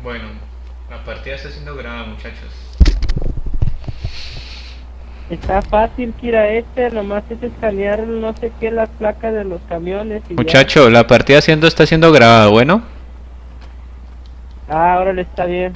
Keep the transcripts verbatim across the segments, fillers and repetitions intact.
Bueno, la partida está siendo grabada, muchachos. Está fácil, Kira, este, nomás es escanear no sé qué, las placas de los camiones y ya. Muchacho, la partida siendo, está siendo grabada, bueno. Ah, ahora le está bien.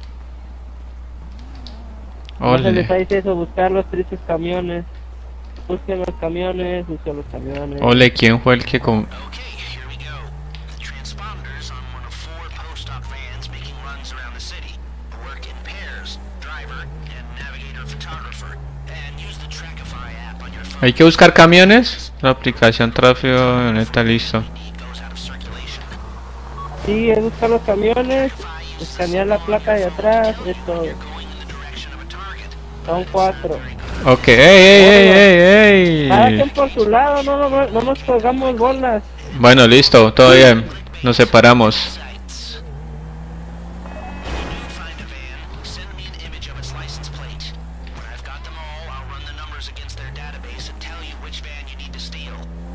No se les Ole. dice eso, buscar los tristes camiones. Busquen los camiones, busquen los camiones. Ole, ¿quién fue el que con... Okay, here we go. The transponders on one of four post-op vans making runs around the city. Work in pairs, driver and navigator photographer. And use the Trackify app on your phone. Hay que buscar camiones. La aplicación tráfico está listo. Goes out of circulation. Sí, es buscar los camiones, escanear la placa de atrás, esto. Going in the direction of a target. Son cuatro. Ok, ey, ey, ey, ey, Cada ey. quien por su lado, no, no, no, no nos colgamos bolas. Bueno, listo, todo bien. Nos separamos. Sites. When you find a van, send me an image of its license plate. When I've got them all, I'll run the numbers against their database and tell you which van you need to steal.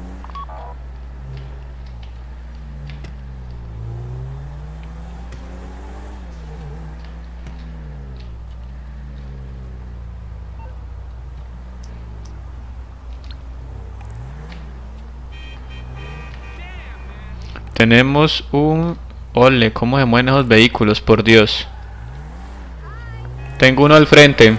Tenemos un... Ole, ¿cómo se mueven esos vehículos? Por Dios. Tengo uno al frente.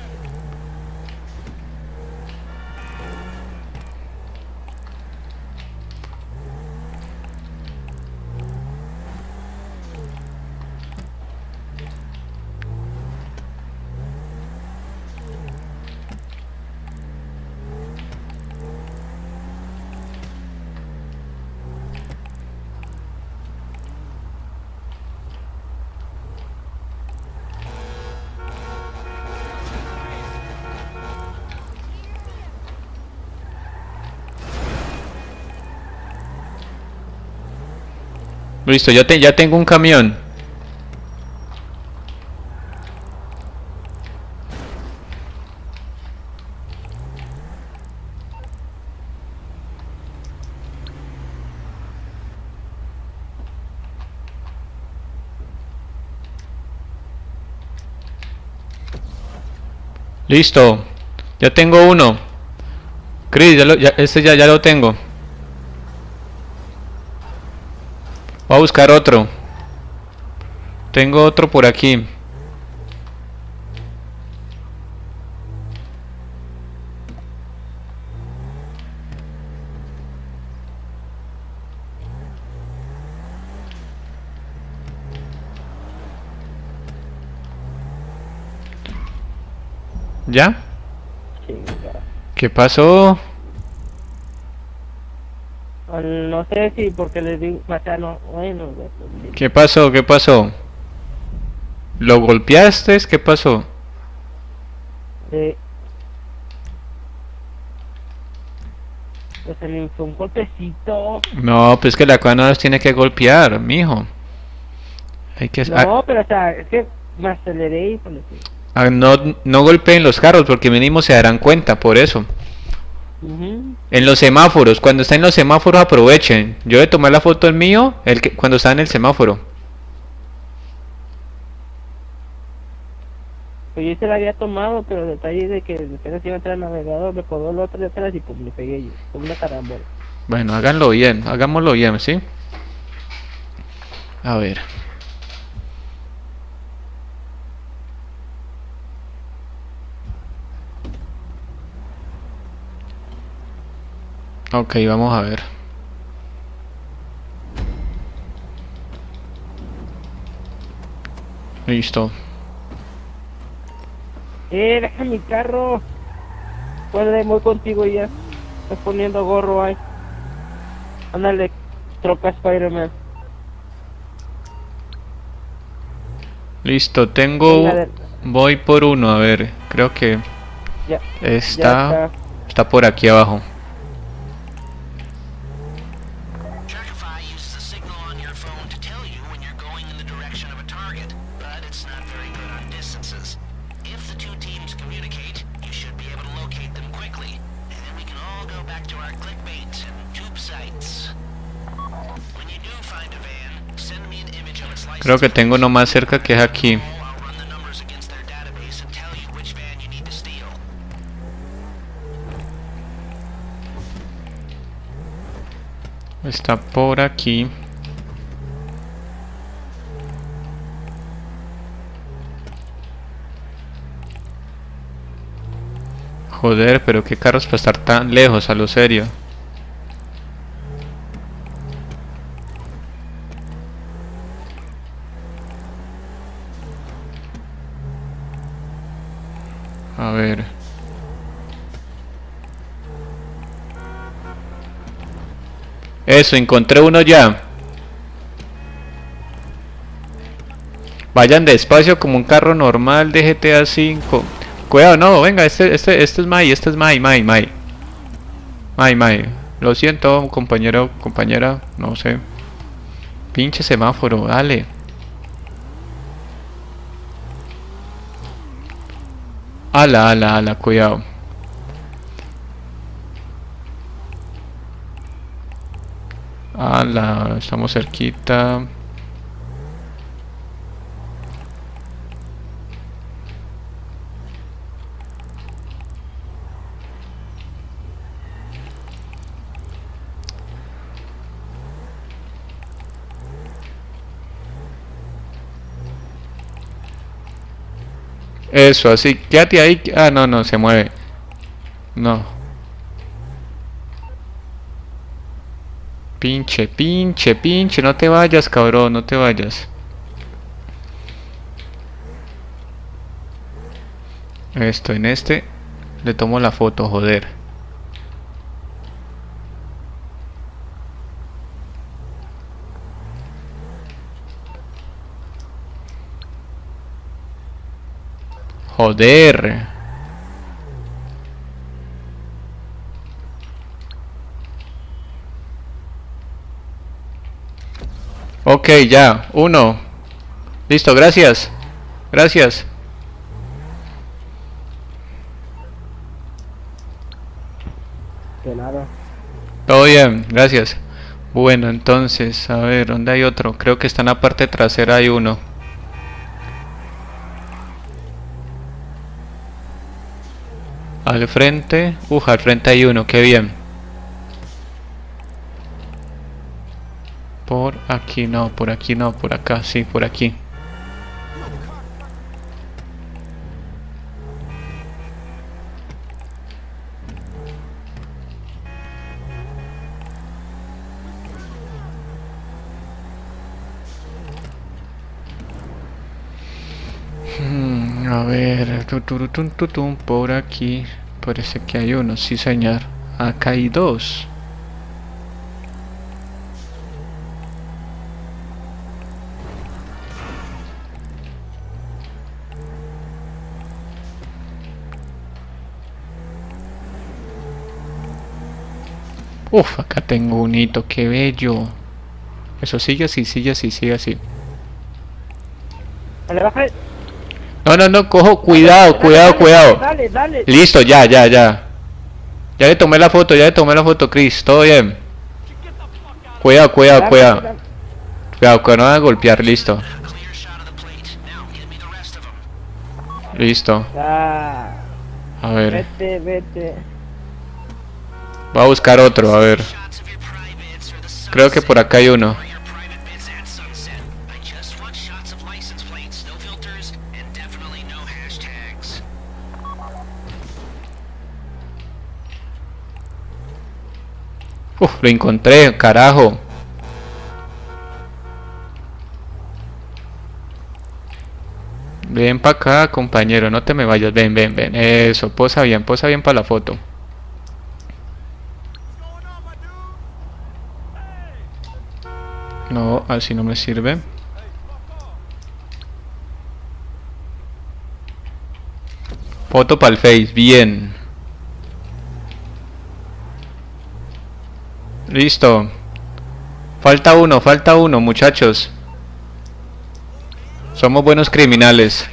Listo, ya, te, ya tengo un camión. Listo, ya tengo uno. Chris, ya lo, ya, este ya, ya lo tengo. Voy a buscar otro. Tengo otro por aquí. ¿Ya? Chinga. ¿Qué pasó? O no sé si porque les digo, o sea, no, bueno, pues, sí. ¿Qué pasó? ¿Qué pasó? ¿Lo golpeaste? ¿Qué pasó? Sí. Pues se le fue un golpecito. No, pues que la cosa no los tiene que golpear, mijo. Hay que... ah, No, pero o sea, es que me aceleré y pues, sí. ah, no, no golpeen los carros porque mínimo se darán cuenta, por eso. Ujú. En los semáforos, cuando está en los semáforos aprovechen. Yo voy a tomar la foto del mío el que, cuando está en el semáforo. Pues yo se la había tomado, pero el detalle de que apenas iba a entrar al navegador, me colgó el otro de atrás y pues me pegué yo, con una carambola. Bueno, háganlo bien, hagámoslo bien, ¿sí? A ver. Ok, vamos a ver. Listo. Eh, deja mi carro. Puede, voy contigo ya. Estás poniendo gorro ahí. Ándale, troca Spider-Man. Listo, tengo... Venga, de- Voy por uno, a ver. Creo que Ya, ya está... está. Está por aquí abajo. Trackify uses a signal on your phone to tell you when you're going in the direction of a target, but it's not very good on distances. If the two teams communicate, you should be able to locate them quickly, and then we can all go back to our clickbait and tube sites. When you do find a van, send me an image Creo que tengo uno más cerca que es aquí. Está por aquí. Joder, pero qué carros para estar tan lejos, a lo serio. A ver. Eso, encontré uno ya. Vayan despacio como un carro normal de G T A cinco. Cuidado, no, venga, este, este, este es Mai, este es Mai, Mai, Mai. Mai, Mai. Lo siento, compañero, compañera, no sé. Pinche semáforo, dale. Ala, ala, ala, cuidado. Ala, estamos cerquita. Eso, así, quédate ahí. Ah, no, no, se mueve. No. Pinche, pinche, pinche, no te vayas, cabrón, no te vayas. Esto, en este le tomo la foto, joder. Joder. Ok, ya, uno. Listo, gracias. Gracias. De nada. Todo bien, gracias. Bueno, entonces, a ver, ¿dónde hay otro? Creo que está en la parte trasera, hay uno. Al frente, uff, al frente hay uno, qué bien. Por aquí no, por aquí no, por acá, sí, por aquí. Hmm, a ver, tuturutun, tutun, por aquí. Parece que hay uno, sí señor. Acá hay dos. Uf, acá tengo un hito, qué bello. Eso sigue así, sigue así, sigue así. Dale, baja. No, no, no, cojo, cuidado, Dale, cuidado, dale, cuidado. Dale, dale. Listo, ya, ya, ya. Ya le tomé la foto, ya le tomé la foto, Chris, todo bien. Cuidado, cuidado, Dale, cuidado. dale. Cuidado, que no van a golpear, listo. Listo. Ah, A ver, vete, vete. voy a buscar otro, a ver. Creo que por acá hay uno. Uf, lo encontré, carajo. Ven para acá, compañero, no te me vayas. Ven, ven, ven. Eso, posa bien, posa bien para la foto. No, así no me sirve. Foto para el Face, bien. Listo. Falta uno, falta uno, muchachos. Somos buenos criminales.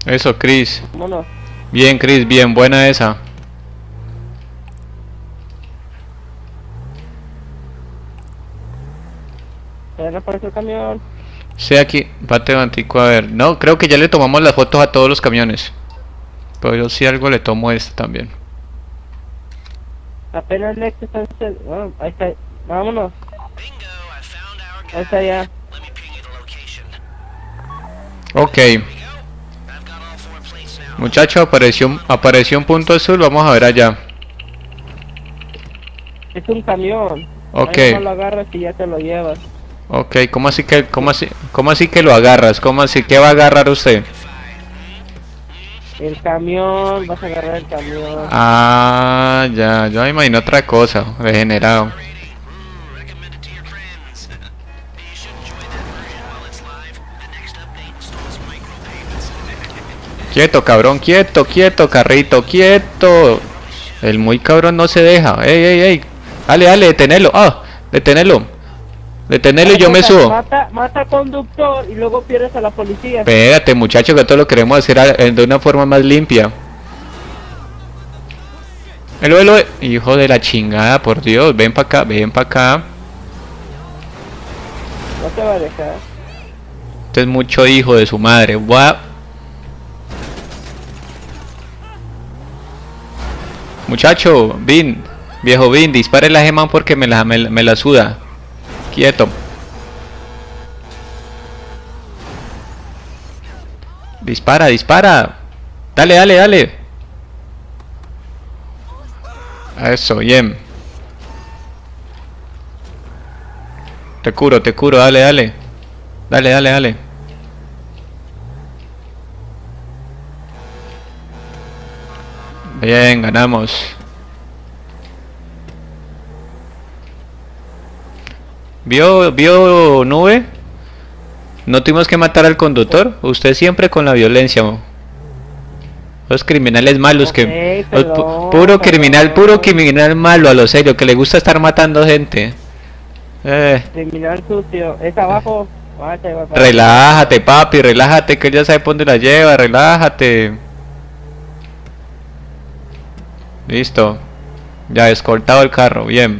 Eso, Chris. Vámonos. Bien, Chris, bien, buena esa. ¿Ya no apareció el camión? Sí, aquí, bate antico, a ver. No, creo que ya le tomamos las fotos a todos los camiones. Pero yo si algo le tomo este también. Apenas el Lex está en cel- ah, ahí está. Vámonos. Bingo, I found our guy. Ahí está ya. Let me ping you the location. Ok. Here we go. I've got all four plates now. Muchacho, apareció, un- apareció un punto azul, vamos a ver allá. Es un camión. Ok. Ahí nomás lo agarras y ya te lo llevas. Ok, ¿cómo así que, cómo así, cómo así que lo agarras? ¿Cómo así que va a agarrar usted? El camión, vas a agarrar el camión. Ah, ya, yo me imagino otra cosa, degenerado. Ooh, recommend it to your friends. You should enjoy that version while it's live. The next update installs micropayments. Quieto, cabrón, quieto, quieto, carrito, quieto. El muy cabrón no se deja. Ey, ey, ey. Dale, dale, detenelo. Ah, detenelo. Detenelo y yo me subo. Mata, mata al conductor y luego pierdes a la policía. Espérate, muchacho, que todo lo queremos hacer a- de una forma más limpia. Elo, elo, hijo de la chingada, por Dios. Ven para acá, ven para acá. No te va a dejar. Este es mucho hijo de su madre. Gua- Muchacho, Vin, viejo Vin, dispare la gema porque me la, me, la- me la suda. Quieto. Dispara, dispara. Dale, dale, dale. Eso, bien. Te curo, te curo, dale, dale. Dale, dale, dale. Bien, ganamos. ¿Vio, vio nube? ¿No tuvimos que matar al conductor? Usted siempre con la violencia. Mo. Los criminales malos que... Ok, los pu- perdón, puro criminal, perdón. puro criminal malo a lo serio, que le gusta estar matando gente. Eh, Criminal sucio. Es abajo. Ah, te va a- relájate, papi, relájate, que él ya sabe por dónde la lleva, relájate. Listo. Ya escoltado el carro, bien.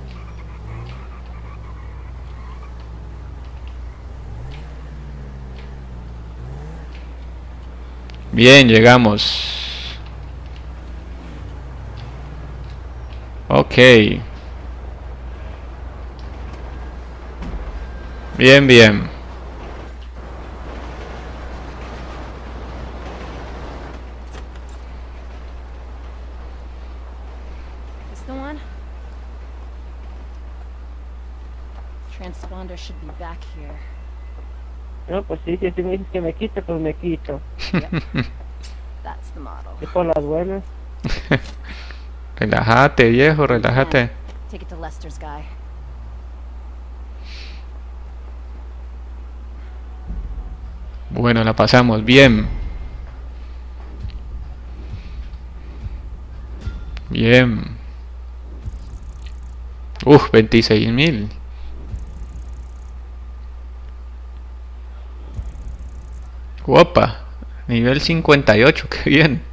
Bien, llegamos. Ok. Bien, bien. This the one? Transponder should be back here. No, pues sí, si así me dices que me quite, pues me quito. That's the model. Es por las buenas. Relájate, viejo, relájate. Take it to Lester's guy. Bueno, la pasamos bien. Bien. Uf, veintiséis mil. Guapa. Nivel cincuenta y ocho, qué bien.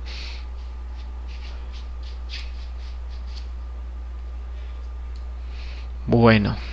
Bueno.